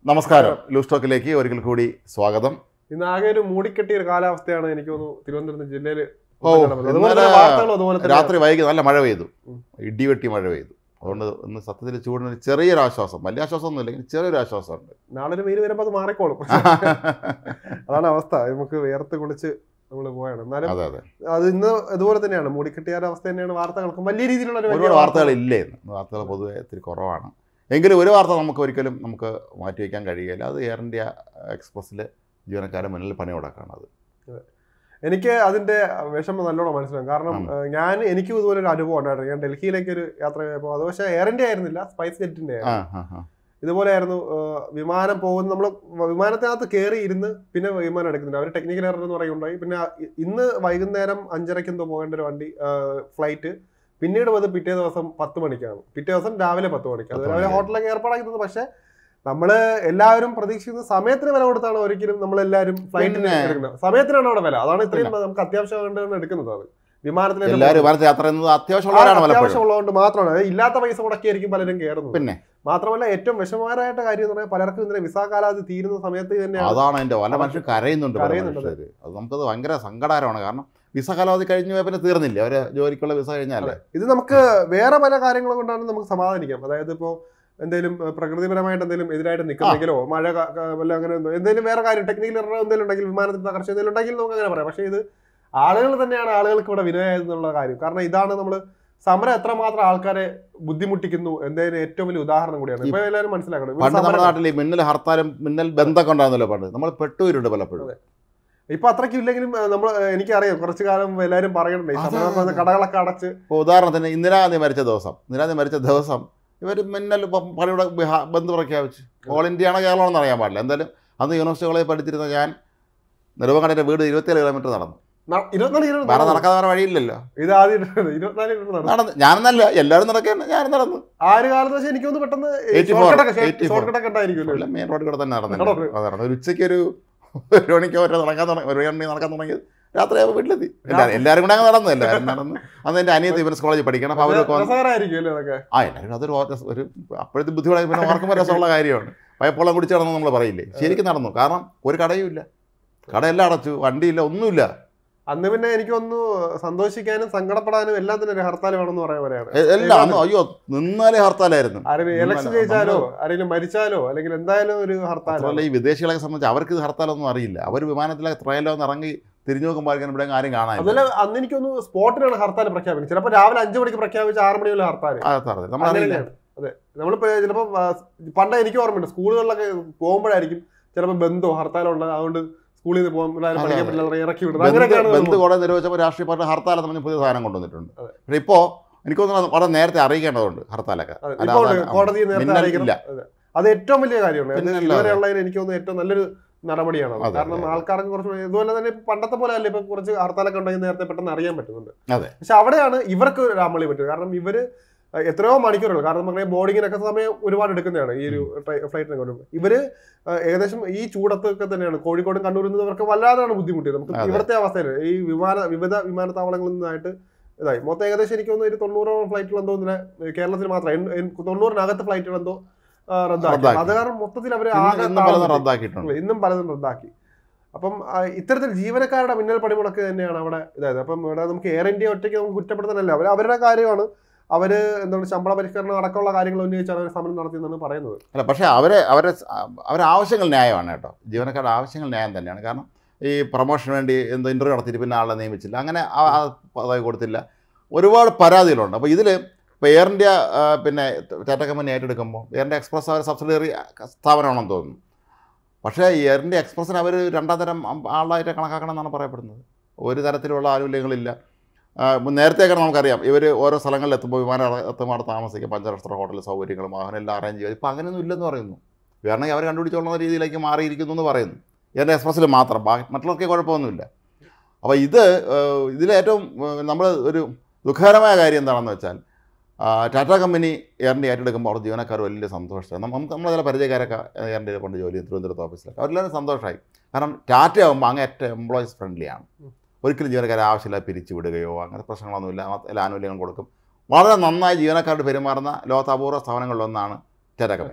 നമസ്കാരം. ലൂസ് ടോക്കിലേക്ക് ഒരിക്കൽ കൂടി സ്വാഗതം. ഇന്ന് ആകെ ഒരു മൂടിക്കെട്ടിയ ഒരു കാലാവസ്ഥയാണ് എനിക്ക് തോന്നുന്നു തിരുവനന്തപുരം ജില്ലയിൽ. രാത്രി വൈകി നല്ല മഴ പെയ്തു, ഇടിവെട്ടി മഴ പെയ്തു. അതുകൊണ്ട് ഇന്ന് സത്യത്തിൽ ചൂടിന് ചെറിയൊരു ആശ്വാസം, വലിയ ആശ്വാസം ഒന്നും ഇല്ലെങ്കിൽ ചെറിയൊരു ആശ്വാസമുണ്ട്. നാളെ ഒരു വെയിൽ വരുമ്പോൾ അത് മാറിക്കോളും. അതാണ് അവസ്ഥ. നമുക്ക് വേർത്ത് കുളിച്ച് നമ്മൾ പോയാണ്. എന്നാലും അത് ഇന്ന് ഇതുപോലെ തന്നെയാണ്, മൂടിക്കെട്ടിയ അവസ്ഥ തന്നെയാണ്. വാർത്തകൾക്കും വലിയ രീതിയിലുള്ള ഒരുപാട് വാർത്തകൾ ഇല്ലേ, വാർത്തകൾ പൊതുവെ ഇത്തിരി കുറവാണ്. എങ്കിലും ഒരു വാർത്ത ഒരിക്കലും നമുക്ക് മാറ്റിവെക്കാൻ കഴിയില്ല. അത് എയർ ഇന്ത്യ എക്സ്പ്രസ്സിൽ ജീവനക്കാരെ മുന്നിൽ പണി കൊടുക്കാണ്. അത് എനിക്ക് അതിന്റെ വിഷമം നല്ലോണം മനസ്സിലാവും. കാരണം എനിക്കും ഇതുപോലെ ഒരു അനുഭവം ഉണ്ടായിരുന്നു. ഞാൻ ഡൽഹിയിലേക്ക് ഒരു യാത്ര ചെയ്തപ്പോൾ, അത് പക്ഷേ എയർ ഇന്ത്യ ആയിരുന്നില്ല, സ്പൈസ് ജെറ്റിന്റെ ആയിരുന്നു. ഇതുപോലെ ആയിരുന്നു. വിമാനം പോകുന്ന, നമ്മൾ വിമാനത്തിനകത്ത് കയറി ഇരുന്ന് പിന്നെ വിമാനം എടുക്കുന്നില്ല. അവർ ടെക്നിക്കൽ എറർ എന്ന് പറയുണ്ടായി. പിന്നെ ഇന്ന് വൈകുന്നേരം 5:30 എന്തോ പോകേണ്ട ഒരു വണ്ടി ഫ്ലൈറ്റ് പിന്നീട് വന്ന് പിറ്റേ ദിവസം 10 മണിക്കാണ്. പിറ്റേ ദിവസം രാവിലെ 10 മണിക്ക്. അത് രാവിലെ ഹോട്ടലൊക്കെ ഏർപ്പാടാക്കുന്നത്. പക്ഷെ നമ്മള് എല്ലാവരും പ്രതീക്ഷിക്കുന്ന സമയത്തിന് വില കൊടുത്താണ് ഒരിക്കലും നമ്മളെല്ലാവരും ഫ്ലൈറ്റിന് എടുക്കുന്നത്. സമയത്തിനാണ് അവിടെ വില. അതാണ് ഇത്രയും നമുക്ക് അത്യാവശ്യം എടുക്കുന്നത്. അത് വിമാനത്തിൽ അത്യാവശ്യമുള്ളതുകൊണ്ട് മാത്രമാണ്. ഇല്ലാത്ത പൈസ മുടക്കിയായിരിക്കും പലരും കയറുന്നത്. പിന്നെ മാത്രമല്ല ഏറ്റവും വിഷമകരമായിട്ട് കാര്യം എന്ന് പറഞ്ഞാൽ പലർക്കും ഇതിന്റെ വിസ കാലാവധി തീരുന്ന സമയത്ത് തന്നെയാണ്. അതാണ് അതിന്റെ പല മനുഷ്യർ കരയുന്നുണ്ട്. അത് നമുക്കത് ഭയങ്കര സങ്കടകരമാണ്. കാരണം വിസ കാലാവധി കഴിഞ്ഞു പിന്നെ തീർന്നില്ല, അവരെ ജോലിക്കുള്ള വിസ കഴിഞ്ഞാലേ. ഇത് നമുക്ക് വേറെ പല കാര്യങ്ങൾ കൊണ്ടാണ് നമുക്ക് സമാധാനിക്കാം. അതായത് ഇപ്പോൾ എന്തെങ്കിലും പ്രകൃതിപരമായിട്ട് എന്തെങ്കിലും എതിരായിട്ട് നിൽക്കുന്നെങ്കിലോ മഴ വല്ല അങ്ങനെ എന്തെങ്കിലും വേറെ കാര്യം ടെക്നിക്കൽ എറർ എന്തെങ്കിലും ഉണ്ടെങ്കിൽ, വിമാനത്തിൽ തകർച്ച എന്തെങ്കിലും ഉണ്ടെങ്കിൽ നമുക്ക് അങ്ങനെ പറയാം. പക്ഷേ ഇത് ആളുകൾ തന്നെയാണ് ആളുകൾക്ക് ഇവിടെ വിനയായതെന്നുള്ള കാര്യം. കാരണം ഇതാണ് നമ്മൾ സമരം എത്രമാത്രം ആൾക്കാരെ ബുദ്ധിമുട്ടിക്കുന്നു എന്നതിന് ഏറ്റവും വലിയ ഉദാഹരണം കൂടിയാണ്. ഇപ്പൊ എല്ലാവരും മനസ്സിലാക്കണം. പണ്ട് നമ്മുടെ നാട്ടിൽ മിന്നൽ ഹർത്താലും മിന്നൽ ബന്ധമൊക്കെ ഉണ്ടായിരുന്നല്ലോ പണ്ട്. നമ്മൾ പെട്ടുവരുന്നുണ്ട് പലപ്പോഴും. ഇപ്പൊ അത്രയ്ക്കും ഇല്ലെങ്കിലും എനിക്കറിയാം കുറച്ചു കാലം എല്ലാവരും പറയുന്നുണ്ട് കടകളൊക്കെ അടച്ച്. ഉദാഹരണത്തിന് ഇന്ദിരാഗാന്ധി മരിച്ച ദിവസം ഇവർ മിന്നൽ പണിയുടെ ബന്ദ് പ്രഖ്യാപിച്ചു. ഓൾ ഇന്ത്യ ആണോ കേരളമാണെന്ന് അറിയാൻ പാടില്ല. എന്തായാലും അന്ന് യൂണിവേഴ്സിറ്റി കോളേജിൽ പഠിച്ചിരുന്ന ഞാൻ നെടുമങ്ങാടിന്റെ വീട് 27 കിലോമീറ്റർ നടന്നു. വേറെ നടക്കാതെ വഴിയില്ലല്ലോ. ഇത് ആദ്യം 24 നടന്നു. ഞാനെന്നല്ല, എല്ലാവരും നടക്കുകയാണ്, ഞാനും നടന്നു. ആ ഒരു കാലത്ത് വെച്ചാൽ എനിക്കൊന്ന് പെട്ടെന്ന് മെയിൻ റോഡിൽ കൂടെ തന്നെ നടന്നു. അതാണ് ഒരു ഉച്ചയ്ക്ക് ഒരു മണിക്കോ നടക്കാൻ തുടങ്ങിയത്. രാത്രി ആകുമ്പോൾ വീട്ടിലെത്തി. എല്ലാവരും കൂടെ അങ്ങ് നടന്നു. എല്ലാവരും നടന്ന് അന്ന് എൻ്റെ അനിയത്തി ഇവൻസ് കോളേജിൽ പഠിക്കണം. അപ്പോൾ അവരൊക്കെ എല്ലാവരും അതൊരു അപ്പോഴത്തെ ബുദ്ധിമുട്ടായി പിന്നെ ഓർക്കുമ്പോൾ രസമുള്ള കാര്യമാണ്. പയപ്പോളം കുടിച്ച് നടന്നു നമ്മൾ പറയില്ലേ, ശരിക്കും നടന്നു. കാരണം ഒരു കടയും ഇല്ല, കടയെല്ലാം അടച്ചു, വണ്ടിയില്ല, ഒന്നുമില്ല. അന്ന് പിന്നെ എനിക്കൊന്ന് സന്തോഷിക്കാനും സങ്കടപ്പെടാനും എല്ലാം തന്നെ ഒരു ഹർത്താൽ വേണമെന്ന് പറയാൻ പറയാണ്. എല്ലാം അയ്യോ നിന്നാലേ ഹർത്താലായിരുന്നു. ഇലക്ഷൻ ജയിച്ചാലോ ആരെങ്കിലും മരിച്ചാലോ അല്ലെങ്കിൽ എന്തായാലും ഒരു ഹർത്താൽ. ഈ വിദേശികളെ സംബന്ധിച്ച് അവർക്ക് ഇത് ഹർത്താലൊന്നും അറിയില്ല. അവർ വിമാനത്തിലെ ട്രയലോ ഒന്ന് ഇറങ്ങി തിരിഞ്ഞു നോക്കുമ്പോൾ ഇവിടെ ആരും കാണാൻ. അതുപോലെ അന്ന് എനിക്കൊന്ന് സ്പോട്ടിലാണ് ഹർത്താൽ പ്രഖ്യാപിക്കുന്നത്. ചിലപ്പോൾ രാവിലെ 5 മണിക്ക് പ്രഖ്യാപിച്ച 6 മണി വരെ ഹർത്താൽ. അതെ, നമ്മളിപ്പോ ചിലപ്പോൾ പണ്ട് എനിക്ക് ഓർമ്മയുണ്ട്, സ്കൂളുകളിലൊക്കെ പോകുമ്പോഴായിരിക്കും ചിലപ്പോൾ ബന്ധോ ഹർത്താലോ ഉള്ളത്. അതുകൊണ്ട് സ്കൂളിൽ നിന്ന് പോകാൻ ഇറക്കി വിടുന്നത്. ബന്ധു കോടതി നിരോധിച്ചപ്പോൾ രാഷ്ട്രീയ പാർട്ടി ഹർത്താൽ എന്ന് പറഞ്ഞ പുതിയ സാധനം കൊണ്ടുവന്നിട്ടുണ്ട്. പക്ഷേ ഇപ്പോൾ എനിക്കൊന്നും വളരെ നേരത്തെ അറിയിക്കേണ്ടതുണ്ട് ഹർത്താലൊക്കെ. കോടതി നേരത്തെ അറിയിക്കില്ല. അത് ഏറ്റവും വലിയ കാര്യമാണ്. ഇതുവരെയുള്ളതിന് എനിക്ക് തോന്നുന്നു ഏറ്റവും നല്ലൊരു നടപടിയാണ്. കാരണം ആൾക്കാർക്ക് കുറച്ച് ഇതുപോലെ തന്നെ പണ്ടത്തെ പോലെ അല്ല, ഇപ്പൊ കുറച്ച് ഹർത്താലൊക്കെ ഉണ്ടെങ്കിൽ നേരത്തെ പെട്ടെന്ന് അറിയാൻ പറ്റുന്നുണ്ട്. പക്ഷെ അവിടെയാണ് ഇവർക്ക് ഒരു അമളി പറ്റുന്നത്. കാരണം ഇവര് എത്രയോ മണിക്കൂറുകൾ, കാരണം നമുക്ക് ബോർഡിങ്ങിനൊക്കെ സമയം ഒരുപാട് എടുക്കുന്നതാണ് ഈ ഒരു ഫ്ലൈറ്റിനെ കൊണ്ട്. ഇവര് ഏകദേശം ഈ ചൂടത്തൊക്കെ തന്നെയാണ് കോഴിക്കോടും കണ്ണൂരിൽ നിന്നവർക്ക് വല്ലാതാണ് ബുദ്ധിമുട്ടിയത്. നമുക്ക് ഇവിടുത്തെ അവസ്ഥയിൽ ഈ വിവിധ വിമാനത്താവളങ്ങളിൽ നിന്നായിട്ട് ഇതായി മൊത്തം ഏകദേശം എനിക്ക് തോന്നുന്നു 90 ഫ്ലൈറ്റുകൾ എന്തോ കേരളത്തിൽ മാത്രം 90-നകത്ത് ഫ്ലൈറ്റുകൾ എന്തോ റദ്ദാക്കി. അത് കാരണം മൊത്തത്തിൽ അവര് ഇന്നും പലതും റദ്ദാക്കി. അപ്പം ഇത്തരത്തിൽ ജീവനക്കാരുടെ മിന്നൽ പണിമുടക്ക് തന്നെയാണ് അവിടെ ഇതായത്. അപ്പം ഇവിടെ നമുക്ക് എയർ ഇന്ത്യ ഒറ്റയ്ക്ക് നമുക്ക് കുറ്റപ്പെടുത്താനല്ല, അവരുടെ കാര്യമാണ്. അവര് എന്താണ് ശമ്പള പരിഷ്കരണം അടക്കമുള്ള കാര്യങ്ങൾ ഉന്നയിച്ചാണ് അവർ സമരം നടത്തിയെന്നാണ് പറയുന്നത്. അല്ല, പക്ഷേ അവരെ ആവശ്യങ്ങൾ ന്യായമാണ് കേട്ടോ. ജീവനക്കാരുടെ ആവശ്യങ്ങൾ ന്യായം തന്നെയാണ്. കാരണം ഈ പ്രൊമോഷന് വേണ്ടി എന്തോ ഇൻ്റർവ്യൂ നടത്തിയിട്ട് പിന്നെ ആളെ നിയമിച്ചില്ല, അങ്ങനെ പദവി കൊടുത്തില്ല, ഒരുപാട് പരാതികളുണ്ട്. അപ്പോൾ ഇതിൽ ഇപ്പോൾ എയർ ഇന്ത്യ പിന്നെ ടാറ്റ കമ്പനി ഏറ്റെടുക്കുമ്പോൾ എയർ ഇന്ത്യ എക്സ്പ്രസ് അവർ സബ്സിഡിയറി സ്ഥാപനമാണെന്ന് തോന്നുന്നു. പക്ഷേ എയർ ഇന്ത്യ എക്സ്പ്രസ്സിന് അവർ 2ാം തരം ആളായിട്ട് കണക്കാക്കണം എന്നാണ് പറയപ്പെടുന്നത്. ഒരു തരത്തിലുള്ള ആനുകൂല്യങ്ങളില്ല. നേരത്തെയൊക്കെ നമുക്കറിയാം, ഇവർ ഓരോ സ്ഥലങ്ങളിൽ എത്തുമ്പോൾ വിമാനം എത്തുമ്പോൾ അവിടെ താമസിക്കും, 5-സ്റ്റാർ ഹോട്ടൽ സൗകര്യങ്ങളും വാഹനം എല്ലാം അറേഞ്ച് ചെയ്യുക. ഇപ്പോൾ അങ്ങനെയൊന്നും ഇല്ലെന്ന് പറയുന്നു. കാരണം അവർ കണ്ടുപിടിച്ചുകൊള്ളുന്ന രീതിയിലേക്ക് മാറിയിരിക്കുന്നു എന്ന് പറയുന്നു. എയർ എക്സ്പ്രസ്സിൽ മാത്രം, മറ്റുള്ളവർക്ക് കുഴപ്പമൊന്നുമില്ല. അപ്പോൾ ഇതിലേറ്റവും നമ്മൾ ഒരു ദുഃഖകരമായ കാര്യം എന്താണെന്ന് വെച്ചാൽ, ടാറ്റ കമ്പനി എയർ ഇന്ത്യ ഏറ്റെടുക്കുമ്പോൾ അവിടെ ജീവനക്കാർ വലിയ സന്തോഷമായി. നമ്മൾ ചില പരിചയക്കാരൊക്കെ എയർ ഇന്ത്യയിൽ കൊണ്ട് ജോലി തിരുവനന്തപുരത്ത് ഓഫീസിലൊക്കെ അവരെല്ലാവരും സന്തോഷമായി. കാരണം ടാറ്റ ആകുമ്പോൾ അങ്ങേറ്റം എംപ്ലോയീസ് ഫ്രണ്ട്ലിയാണ്. ഒരിക്കലും ജീവനക്കാരെ ആവശ്യമില്ല പിരിച്ചു വിടുകയോ അങ്ങനത്തെ പ്രശ്നങ്ങളൊന്നുമില്ല. എല്ലാ ആനുകൂല്യങ്ങളും കൊടുക്കും. വളരെ നന്നായി ജീവനക്കാരോട് പെരുമാറുന്ന ലോകത്ത് അപൂർവ സ്ഥാപനങ്ങളിലൊന്നാണ് ടാറ്റ കമ്പനി.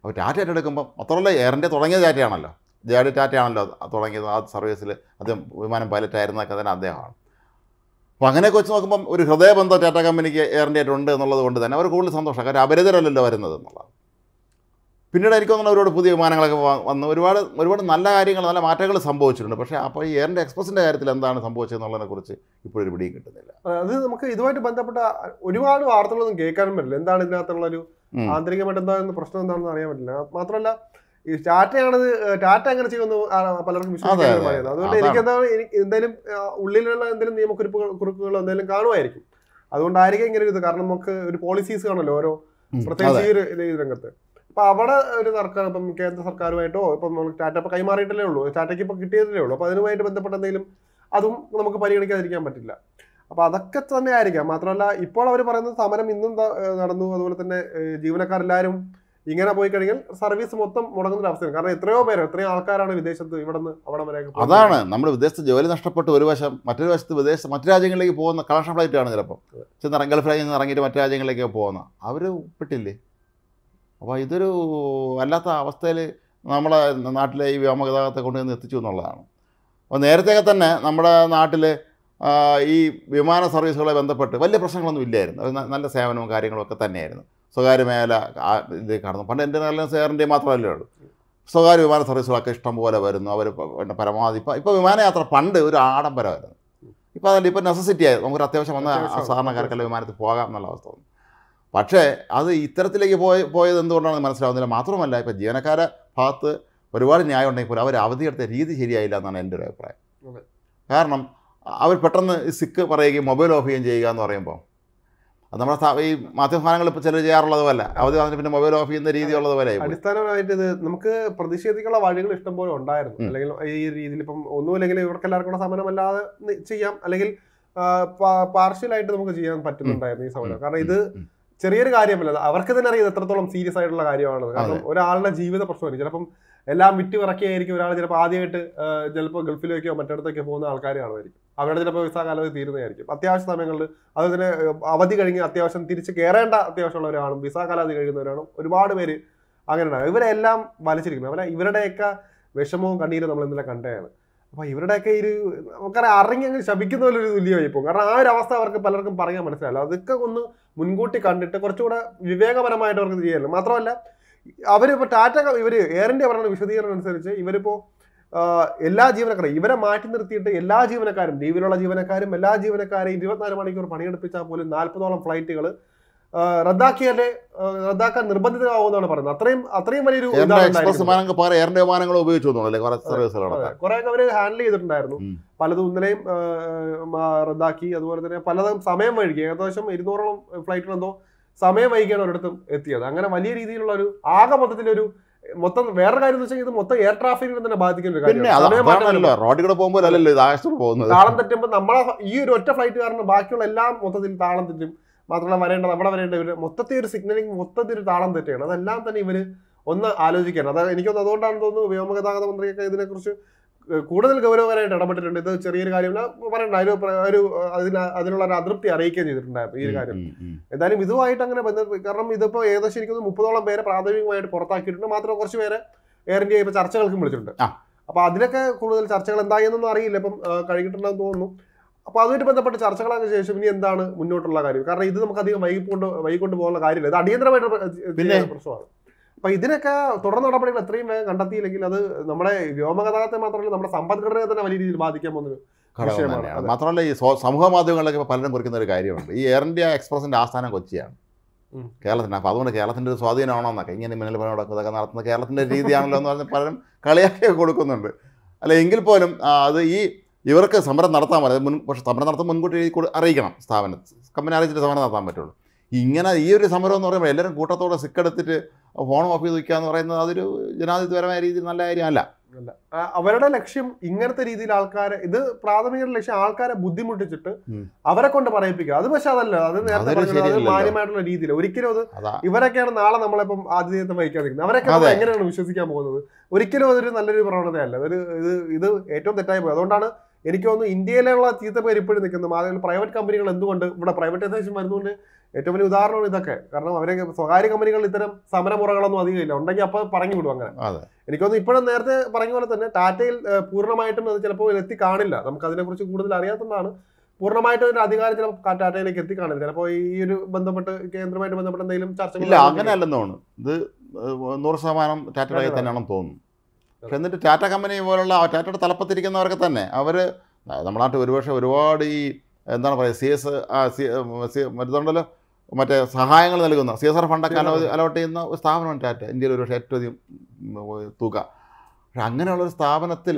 അപ്പോൾ ടാറ്റ ഏറ്റെടുക്കുമ്പം മാത്രമല്ല എയർ ഇന്ത്യ തുടങ്ങിയത് ടാറ്റയാണല്ലോ, ജെ.ഡി. ടാറ്റയാണല്ലോ തുടങ്ങിയത്. ആ സർവീസിൽ അദ്ദേഹം വിമാനം പൈലറ്റായിരുന്നൊക്കെ തന്നെ അദ്ദേഹമാണ്. അപ്പോൾ അങ്ങനെയൊക്കെ വെച്ച് നോക്കുമ്പം ഒരു ഹൃദയബന്ധം ടാറ്റ കമ്പനിക്ക് എയർ ഇന്ത്യ ആയിട്ട് ഉണ്ട് എന്നുള്ളത് കൊണ്ട് തന്നെ അവർ കൂടുതൽ സന്തോഷം. കാര്യം അപരിതരല്ലല്ലോ വരുന്നത് എന്നുള്ളത്. പിന്നീട് എനിക്ക് തോന്നുന്നു അവരോട് പുതിയ വിമാനങ്ങളൊക്കെ വന്ന് ഒരുപാട് നല്ല കാര്യങ്ങൾ, നല്ല മാറ്റങ്ങൾ സംഭവിച്ചിട്ടുണ്ട്. പക്ഷേ അപ്പോൾ ഈ എയർ ഇന്ത്യ എക്സ്പ്രസിൻ്റെ കാര്യത്തിൽ എന്താണ് സംഭവിച്ചതെന്നുള്ളതിനെക്കുറിച്ച് ഇപ്പോഴൊരു പിടിയും കിട്ടുന്നില്ല. അത് നമുക്ക് ഇതുമായിട്ട് ബന്ധപ്പെട്ട ഒരുപാട് വാർത്തകളൊന്നും കേൾക്കാനും പറ്റില്ല. എന്താണ് ഇതിനകത്തുള്ളൊരു ആന്തരികമായിട്ട് എന്താണെന്ന് പ്രശ്നം എന്താണെന്ന് അറിയാൻ പറ്റില്ല. മാത്രമല്ല ഈ ടാറ്റ അങ്ങനെ ചെയ്യുമെന്ന് പലർക്കും വിശ്വസിക്കാൻ പറയുന്നത്. അതുകൊണ്ട് എനിക്ക് എന്തായാലും ഉള്ളിലുള്ള എന്തെങ്കിലും നിയമക്കുറിപ്പുകളോ എന്തെങ്കിലും കാണുമായിരിക്കും. അതുകൊണ്ടായിരിക്കും ഇങ്ങനെ ഒരു ഇത്. കാരണം നമുക്ക് ഒരു പോളിസീസ് കാണല്ലോ ഓരോ, പ്രത്യേകിച്ച് ഈ രംഗത്ത്. അപ്പൊ അവിടെ ഒരു സർക്കാർ ഇപ്പം കേന്ദ്ര സർക്കാരുമായിട്ടോ ഇപ്പം ടാറ്റ ഇപ്പൊ കൈമാറിയിട്ടല്ലേ ഉള്ളൂ, ടാറ്റയ്ക്ക് ഇപ്പൊ കിട്ടിയതല്ലേ ഉള്ളൂ. അപ്പൊ അതിനുമായിട്ട് ബന്ധപ്പെട്ട എന്തെങ്കിലും അതും നമുക്ക് പരിഗണിക്കാതിരിക്കാൻ പറ്റില്ല. അപ്പൊ അതൊക്കെ തന്നെ ആയിരിക്കാം. മാത്രമല്ല ഇപ്പോൾ അവർ പറയുന്നത് സമരം ഇന്നും നടന്നു. അതുപോലെ തന്നെ ജീവനക്കാരെല്ലാവരും ഇങ്ങനെ പോയി കഴിഞ്ഞാൽ സർവീസ് മൊത്തം മുടങ്ങുന്ന അവസ്ഥയാണ്. കാരണം എത്രയും ആൾക്കാരാണ് വിദേശത്ത് ഇവിടെ നിന്ന് അവിടെ വരെ. അതാണ് നമ്മൾ വിദേശത്ത് ജോലി നഷ്ടപ്പെട്ട് ഒരു വശം, മറ്റൊരു വശത്ത് മറ്റു രാജ്യങ്ങളിലേക്ക് പോകുന്ന കളക്ഷൻ ഫ്ലൈറ്റ് ആണ് ചിലപ്പോൾ ഗൾഫ് രാജ്യങ്ങളിൽ നിന്ന് ഇറങ്ങിയിട്ട് മറ്റു രാജ്യങ്ങളിലേക്ക് പോകുന്ന അവർ പെട്ടില്ലേ. അപ്പോൾ ഇതൊരു വല്ലാത്ത അവസ്ഥയിൽ നമ്മളെ നാട്ടിലെ ഈ വ്യോമഗതാഗതത്തെ കൊണ്ടുവന്ന് എത്തിച്ചു എന്നുള്ളതാണ്. അപ്പോൾ നേരത്തെയൊക്കെ തന്നെ നമ്മുടെ നാട്ടിൽ ഈ വിമാന സർവീസുകളെ ബന്ധപ്പെട്ട് വലിയ പ്രശ്നങ്ങളൊന്നും ഇല്ലായിരുന്നു. നല്ല സേവനവും കാര്യങ്ങളും ഒക്കെ തന്നെയായിരുന്നു. സ്വകാര്യ മേഖല ഇത് കാണുന്നു. പണ്ട് എൻ്റെ നല്ല എയർ ഇന്ത്യ മാത്രമല്ലേ ഉള്ളൂ. സ്വകാര്യ വിമാന സർവീസുകളൊക്കെ ഇഷ്ടം പോലെ വരുന്നു. അവർ പരമാവധി ഇപ്പോൾ വിമാനയാത്ര പണ്ട് ഒരു ആഡംബരമായിരുന്നു. ഇപ്പോൾ അതല്ല, ഇപ്പോൾ നെസസിറ്റി ആയിരുന്നു. നമുക്കൊരു അത്യാവശ്യം വന്ന സാധാരണക്കാർക്കെല്ലാം വിമാനത്തിൽ പോകാം എന്നുള്ള അവസ്ഥ തോന്നുന്നു. പക്ഷേ അത് ഇത്തരത്തിലേക്ക് പോയത് എന്തുകൊണ്ടാണെന്ന് മനസ്സിലാവുന്നില്ല. മാത്രമല്ല ഇപ്പോൾ ജീവനക്കാരുടെ ഭാഗത്ത് ഒരുപാട് ന്യായം ഉണ്ടെങ്കിൽ പോലും അവർ അവധിയെടുത്ത രീതി ശരിയായില്ല എന്നാണ് എൻ്റെ ഒരു അഭിപ്രായം. കാരണം അവർ പെട്ടെന്ന് സിക്ക് പറയുകയും മൊബൈൽ ഓഫ് ചെയ്യുകയും ചെയ്യുക എന്ന് പറയുമ്പോൾ അത് നമ്മുടെ ഈ മാധ്യമസ്ഥാനങ്ങൾ ഇപ്പോൾ ചിലർ ചെയ്യാറുള്ളത് പോലെ അവധി വന്നിട്ട് പിന്നെ മൊബൈൽ ഓഫ് ചെയ്യുന്ന രീതി ഉള്ളത് പോലെ. അടിസ്ഥാനമായിട്ട് ഇത് നമുക്ക് പ്രതിഷേധിക്കാനുള്ള വഴികൾ ഇഷ്ടം പോലെ ഉണ്ടായിരുന്നു. അല്ലെങ്കിൽ ഈ രീതിയിൽ ഇപ്പം ഒന്നുമില്ലെങ്കിൽ ഇവർക്ക് എല്ലാവർക്കും സമരമല്ലാതെ ചെയ്യാം, അല്ലെങ്കിൽ പാർഷ്യലായിട്ട് നമുക്ക് ചെയ്യാൻ പറ്റുന്നുണ്ടായിരുന്നു ഈ സമരം. കാരണം ഇത് ചെറിയൊരു കാര്യമല്ല. അവർക്ക് തന്നെ അറിയാം എത്രത്തോളം സീരിയസ് ആയിട്ടുള്ള കാര്യമാണ്. കാരണം ഒരാളുടെ ജീവിത പ്രശ്നമായിരിക്കും. ചിലപ്പം എല്ലാം വിറ്റ് വിറക്കിയായിരിക്കും ഒരാൾ ചിലപ്പോൾ ആദ്യമായിട്ട് ചിലപ്പോൾ ഗൾഫിലേക്കോ മറ്റിടത്തേക്കോ പോകുന്ന ആൾക്കാർ കാണുമായിരിക്കും. അവരുടെ ചിലപ്പോൾ വിസ കാലാവധി തീരുന്നതായിരിക്കും. അത്യാവശ്യ സമയങ്ങളിൽ അതുപോലെ അവധി കഴിഞ്ഞ് അത്യാവശ്യം തിരിച്ച് കയറേണ്ട അത്യാവശ്യമുള്ളവരാണ്, വിസ കാലാവധി കഴിയുന്നവരാണ് ഒരുപാട് പേര് അങ്ങനെ ഉണ്ടാകും. ഇവരെല്ലാം വലിച്ചിരിക്കുന്നത് ഇവരുടെയൊക്കെ വിഷമവും കണ്ണീരും നമ്മൾ ഇന്നലെ കണ്ടതാണ്. അപ്പോൾ ഇവരുടെയൊക്കെ ഒരു നമുക്കറിയാം അറിഞ്ഞ് അങ്ങ് ശപിക്കുന്ന പോലൊരു തുല്യമായി പോകും. കാരണം ആ ഒരു അവസ്ഥ അവർക്ക് പലർക്കും പറയാൻ മനസ്സിലാവില്ല. അതൊക്കെ ഒന്ന് മുൻകൂട്ടി കണ്ടിട്ട് കുറച്ചുകൂടെ വിവേകപരമായിട്ട് അവർക്ക് ചെയ്യാറില്ല. മാത്രമല്ല അവരിപ്പോൾ എയർ ഇന്ത്യ പറയുന്ന വിശദീകരണം അനുസരിച്ച് ഇവരിപ്പോൾ എല്ലാ ജീവനക്കാരും ഇവരെ മാറ്റി നിർത്തിയിട്ട് എല്ലാ ജീവനക്കാരും, ലീവിലുള്ള ജീവനക്കാരും എല്ലാ ജീവനക്കാരെയും 24 മണിക്കൂർ പണിയെടുപ്പിച്ചാൽ പോലും 40ഓളം ഫ്ലൈറ്റുകൾ റദ്ദാക്കാൻ നിർബന്ധിതമാവുമെന്നാണ് പറയുന്നത്. അത്രയും വലിയൊരു കുറെ അവര് ഹാൻഡിൽ ചെയ്തിട്ടുണ്ടായിരുന്നു. പലതും ഇന്നലെയും റദ്ദാക്കി. അതുപോലെ തന്നെ പലതും സമയം വൈകി. ഏകദേശം 200ഓളം ഫ്ലൈറ്റുകൾ എന്തോ സമയം വൈകിയാണ് ഒരിടത്തും എത്തിയത്. അങ്ങനെ വലിയ രീതിയിലുള്ള ഒരു ആകെ മൊത്തത്തിലൊരു വേറെ കാര്യം എന്ന് വെച്ചാൽ ഇത് മൊത്തം എയർ ട്രാഫിക്കിനെ തന്നെ ബാധിക്കുന്ന ഒരു കാര്യം. താളം തെറ്റുമ്പോൾ നമ്മളെ ഈ ഒരു ഒറ്റ ഫ്ലൈറ്റ് കാരണം ബാക്കിയുള്ള എല്ലാം മൊത്തത്തിൽ താളം തെറ്റും. മാത്രമല്ല അവിടെ വരേണ്ട ഇവര് മൊത്തത്തിൽ ഒരു സിഗ്നലിംഗ് മൊത്തത്തിൽ ഒരു താളം തെറ്റുകയാണ്. അതെല്ലാം തന്നെ ഇവര് ഒന്ന് ആലോചിക്കണം. എനിക്കൊന്ന് അതുകൊണ്ടാണ് തോന്നുന്നു വ്യോമഗതാഗത മന്ത്രിയൊക്കെ ഇതിനെക്കുറിച്ച് കൂടുതൽ ഗൗരവകരമായിട്ട് ഇടപെട്ടിട്ടുണ്ട്. ഇത് ചെറിയൊരു കാര്യമില്ല പറയണ്ട, അതിനുള്ള ഒരു അതൃപ്തി അറിയിക്കുകയും ചെയ്തിട്ടുണ്ടായിരുന്നു ഈ ഒരു കാര്യം. എന്തായാലും ഇതുമായിട്ട് അങ്ങനെ കാരണം ഇതിപ്പോ ഏകദേശം എനിക്കൊന്ന് 30ഓളം പേരെ പ്രാഥമികമായിട്ട് പുറത്താക്കിയിട്ടുണ്ട്. മാത്രം കുറച്ച് പേരെ എയർ ഇന്ത്യ ഇപ്പൊ ചർച്ചകൾക്കും വിളിച്ചിട്ടുണ്ട്. അപ്പൊ അതിലൊക്കെ കൂടുതൽ ചർച്ചകൾ എന്തായെന്നൊന്നും അറിയില്ല, ഇപ്പം കഴിഞ്ഞിട്ടുണ്ടെന്ന് തോന്നുന്നു. അപ്പൊ അതുമായിട്ട് ബന്ധപ്പെട്ട ചർച്ചകളാണ് ശേഷം ഇനി എന്താണ് മുന്നോട്ടുള്ള കാര്യം. കാരണം ഇത് നമുക്ക് അധികം വൈകിക്കൊണ്ട് പോകുന്ന കാര്യമില്ല. ഇത് അടിയന്തരമായിട്ട് പ്രശ്നമാണ്. അപ്പൊ ഇതിനൊക്കെ തുടർ നടപടികൾ എത്രയും വേഗം കണ്ടെത്തിയില്ലെങ്കിൽ അത് നമ്മുടെ വ്യോമഗതാഗതത്തെ മാത്രമല്ല നമ്മുടെ സമ്പദ്ഘടനയെ തന്നെ വലിയ രീതിയിൽ ബാധിക്കാൻ പോകുന്ന വിഷയമാണ്. മാത്രമല്ല ഈ സമൂഹ മാധ്യമങ്ങളിലൊക്കെ പലരും കുറിക്കുന്ന ഒരു കാര്യമുണ്ട്. ഈ എയർ ഇന്ത്യ എക്സ്പ്രസിന്റെ ആസ്ഥാനം കൊച്ചിയാണ്, കേരളത്തിന്. അപ്പോൾ അതുകൊണ്ട് കേരളത്തിന്റെ ഒരു സ്വാധീനമാണോന്നൊക്കെ ഇങ്ങനെ മിന്നൽ പണിമുടക്കം ഇതൊക്കെ നടത്തുന്ന കേരളത്തിന്റെ രീതിയാണല്ലോ എന്ന് പറഞ്ഞ് പലരും കളിയാക്കി കൊടുക്കുന്നുണ്ട്. അല്ല എങ്കിൽ പോലും അത് ഇവർക്ക് സമരം നടത്താൻ പറ്റും. പക്ഷേ സമരം നടത്താൻ മുൻകൂട്ടി അറിയിക്കണം, കമ്പനി അറിയിച്ചിട്ട് സമരം നടത്താൻ പറ്റുള്ളൂ. ഇങ്ങനെ ഈ ഒരു സമരം എന്ന് പറയുമ്പോൾ എല്ലാവരും കൂട്ടത്തോടെ സിക്കെടുത്തിട്ട് ഫോൺ ഓഫ് ചെയ്ത് വയ്ക്കുക എന്ന് പറയുന്നത് അതൊരു ജനാധിപത്യപരമായ രീതിയിൽ നല്ല കാര്യമല്ല. അവരുടെ ലക്ഷ്യം ഇങ്ങനത്തെ രീതിയിൽ ആൾക്കാരെ, ഇത് പ്രാഥമിക ലക്ഷ്യം ആൾക്കാരെ ബുദ്ധിമുട്ടിച്ചിട്ട് അവരെ കൊണ്ട് പറയിപ്പിക്കുക. അത് പക്ഷെ അതല്ല, അത് നേരത്തെ മാന്യമായിട്ടുള്ള രീതിയിൽ ഒരിക്കലും അത് ഇവരൊക്കെയാണ് നാളെ നമ്മളിപ്പം ആതിഥേയത്വം വഹിക്കാൻ നിൽക്കുന്നത്. അവരൊക്കെ എങ്ങനെയാണ് വിശ്വസിക്കാൻ പോകുന്നത്? ഒരിക്കലും അതൊരു നല്ലൊരു പ്രവണതയല്ല. ഇത് ഏറ്റവും തെറ്റായി പോയി. അതുകൊണ്ടാണ് എനിക്ക് തോന്നുന്നു ഇന്ത്യയിലുള്ള ചീത്ത പേര് ഇപ്പോഴും നിൽക്കുന്നത് അതിൽ പ്രൈവറ്റ് കമ്പനികൾ എന്തുകൊണ്ട് ഇവിടെ പ്രൈവറ്റൈസേഷൻ വരുന്നതുകൊണ്ട് ഏറ്റവും വലിയ ഉദാഹരണമാണ് ഇതൊക്കെ. കാരണം അവരെ സ്വകാര്യ കമ്പനികൾ ഇത്തരം സമരമുറകളൊന്നും അധികമില്ല, ഉണ്ടെങ്കിൽ അപ്പോൾ പറഞ്ഞു വിടും. അങ്ങനെ എനിക്ക് തോന്നുന്നു ഇപ്പോഴും നേരത്തെ പറഞ്ഞ പോലെ തന്നെ ടാറ്റയിൽ പൂർണ്ണമായിട്ടും അത് ചിലപ്പോൾ എത്തി കാണില്ല. നമുക്ക് അതിനെക്കുറിച്ച് കൂടുതൽ അറിയാത്തതുകൊണ്ടാണ് പൂർണ്ണമായിട്ടും ഒരു അധികാരം ചിലപ്പോൾ ടാറ്റയിലേക്ക് എത്തിക്കാണില്ല. ചിലപ്പോൾ ഈ ഒരു ബന്ധപ്പെട്ട് കേന്ദ്രമായിട്ട് ബന്ധപ്പെട്ട എന്തെങ്കിലും ചർച്ചകൾ അങ്ങനെയല്ലെന്ന് തോന്നുന്നു. ഇത് 100% ടാറ്റയുടെ തന്നെയാണെന്ന് തോന്നുന്നു. പക്ഷെ എന്നിട്ട് ടാറ്റ കമ്പനി പോലുള്ള ടാറ്റയുടെ തലപ്പത്തിരിക്കുന്നവരൊക്കെ തന്നെ അവർ നമ്മുടെ നാട്ടിൽ ഒരുപക്ഷെ ഒരുപാട് ഈ എന്താണ് പറയുക മരുന്നുണ്ടല്ലോ മറ്റേ സഹായങ്ങൾ നൽകുന്ന CSR ഫണ്ടൊക്കെ അലോട്ട് ചെയ്യുന്ന ഒരു സ്ഥാപനമാണ് ടാറ്റ. ഇന്ത്യയിൽ ഒരുപക്ഷെ ഏറ്റവും അധികം തുക. പക്ഷെ അങ്ങനെയുള്ളൊരു സ്ഥാപനത്തിൽ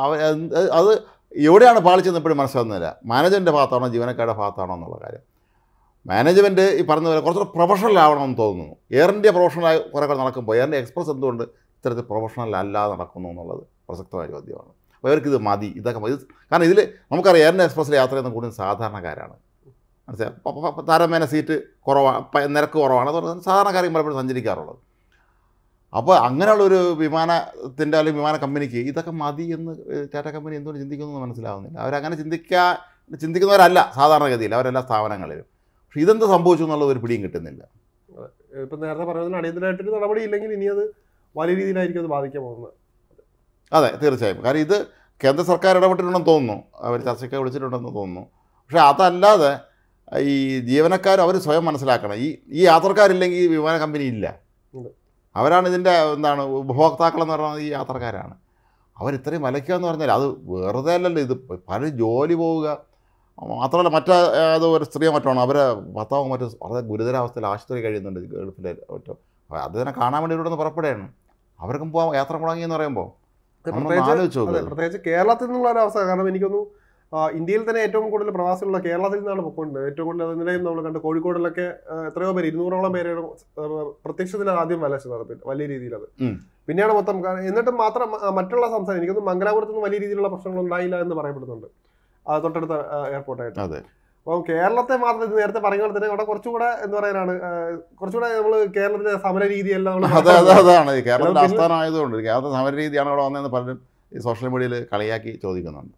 അത് എവിടെയാണ് പാളിച്ചെന്ന് എപ്പോഴും മനസ്സിലാകുന്നില്ല. മാനേജ്മെൻറ്റിൻ്റെ ഭാഗത്താണോ ജീവനക്കാരുടെ ഭാഗത്താണോ എന്നുള്ള കാര്യം. മാനേജ്മെൻറ്റ് ഈ പറഞ്ഞ പോലെ കുറച്ചുകൂടെ പ്രൊഫഷണൽ ആവണമെന്ന് തോന്നുന്നു. എയർ ഇന്ത്യ പ്രൊഫഷണലായി കുറേ നടക്കുമ്പോൾ എയർ ഇന്ത്യ എക്സ്പ്രസ് എന്തുകൊണ്ട് ഇത്തരത്തിൽ പ്രൊഫഷണൽ അല്ലാതെ നടക്കുന്നു എന്നുള്ളത് പ്രസക്തമായ ചോദ്യമാണ്. അപ്പോൾ അവർക്കിത് മതി, ഇതൊക്കെ മതി. കാരണം ഇതിൽ നമുക്കറിയാം എയർ ഇന്ത്യ എക്സ്പ്രസ്സിൽ യാത്ര ചെയ്യുന്ന കൂടുതൽ സാധാരണക്കാരാണ്. മനസ്സിലായി, താരമേന സീറ്റ് കുറവാണ്, നിരക്ക് കുറവാണ്, അതുകൊണ്ട് സാധാരണക്കാരും പലപ്പോഴും സഞ്ചരിക്കാറുള്ളത്. അപ്പോൾ അങ്ങനെയുള്ളൊരു വിമാനത്തിൻ്റെ അല്ലെങ്കിൽ വിമാന കമ്പനിക്ക് ഇതൊക്കെ മതി എന്ന് ടാറ്റ കമ്പനി എന്തുകൊണ്ട് ചിന്തിക്കുന്നു മനസ്സിലാവുന്നില്ല. അവരങ്ങനെ ചിന്തിക്കുന്നവരല്ല സാധാരണഗതിയിൽ, അവരെല്ലാ സ്ഥാപനങ്ങളിലും. പക്ഷേ ഇതെന്ത് സംഭവിച്ചു എന്നുള്ളത് ഒരു പിടിയും കിട്ടുന്നില്ല. ഇപ്പം നേരത്തെ പറഞ്ഞതിന് അടിയന്തരമായിട്ടൊരു നടപടി ഇല്ലെങ്കിൽ ഇനി അത് വലിയ രീതിയിലായിരിക്കും അത് ബാധിക്കാൻ പോകുന്നത്. അതെ, തീർച്ചയായും. കാരണം ഇത് കേന്ദ്ര സർക്കാർ ഇടപെട്ടിട്ടുണ്ടെന്ന് തോന്നുന്നു, അവർ ചർച്ചയ്ക്ക് വിളിച്ചിട്ടുണ്ടെന്ന് തോന്നുന്നു. പക്ഷേ അതല്ലാതെ ഈ ജീവനക്കാർ അവർ സ്വയം മനസ്സിലാക്കണം, ഈ യാത്രക്കാരില്ലെങ്കിൽ ഈ വിമാന കമ്പനി ഇല്ല. അവരാണ് ഇതിൻ്റെ എന്താണ് ഉപഭോക്താക്കളെന്ന് പറയുന്നത്, ഈ യാത്രക്കാരാണ്. അവരിത്രയും വലയ്ക്കുക എന്ന് പറഞ്ഞാൽ അത് വെറുതെ അല്ലല്ലോ. ഇത് പല ജോലി പോവുക മാത്രമല്ല, അത് ഒരു സ്ത്രീയോ മറ്റാണ് അവരെ ഭർത്താവ് മറ്റു വളരെ ഗുരുതരാവസ്ഥയിൽ ആശുപത്രി കഴിയുന്നുണ്ട് ഗൾഫിലെ മറ്റോ. അത് തന്നെ കാണാൻ വേണ്ടി ഇവിടെ നിന്ന് പുറപ്പെടുകയാണ്. അവർക്കും പോകാം യാത്ര മുടങ്ങിയെന്ന് പറയുമ്പോൾ പ്രത്യേകിച്ച് കേരളത്തിൽ നിന്നുള്ള ഒരു അവസ്ഥ. കാരണം എനിക്കൊന്നു ഇന്ത്യയിൽ തന്നെ ഏറ്റവും കൂടുതൽ പ്രവാസികളുള്ള കേരളത്തിൽ നിന്നാണ് പൊയ്ക്കൊണ്ടത്. ഏറ്റവും കൂടുതൽ അതിനിടെയും നമ്മൾ കണ്ട് കോഴിക്കോടിലൊക്കെ എത്രയോ പേര് 200ഓളം പേര് പ്രത്യക്ഷത്തിൽ ആദ്യം വലച്ചത് വലിയ രീതിയിൽ. അത് പിന്നെയാണ് മൊത്തം. എന്നിട്ടും മാത്രം മറ്റുള്ള സംസ്ഥാനം എനിക്കൊന്നും മംഗലാപുരത്ത് നിന്ന് വലിയ രീതിയിലുള്ള പ്രശ്നങ്ങൾ ഉണ്ടായില്ല എന്ന് പറയപ്പെടുന്നുണ്ട്, തൊട്ടടുത്ത എയർപോർട്ടായിട്ട്. അപ്പം കേരളത്തെ മാത്രം ഇത് നേരത്തെ പറഞ്ഞ പോലെ തന്നെ അവിടെ കുറച്ചുകൂടെ എന്താ പറയാനാണ്, കുറച്ചുകൂടെ നമ്മൾ കേരളത്തിലെ സമര രീതിയെല്ലാം അതാണ് കേരളത്തിലെ ആസ്ഥാനമായതുകൊണ്ട് കേരളത്തിലെ സമര രീതിയാണ് അവിടെ വന്നതെന്ന് പലരും ഈ സോഷ്യൽ മീഡിയയിൽ കളിയാക്കി ചോദിക്കുന്നുണ്ട്.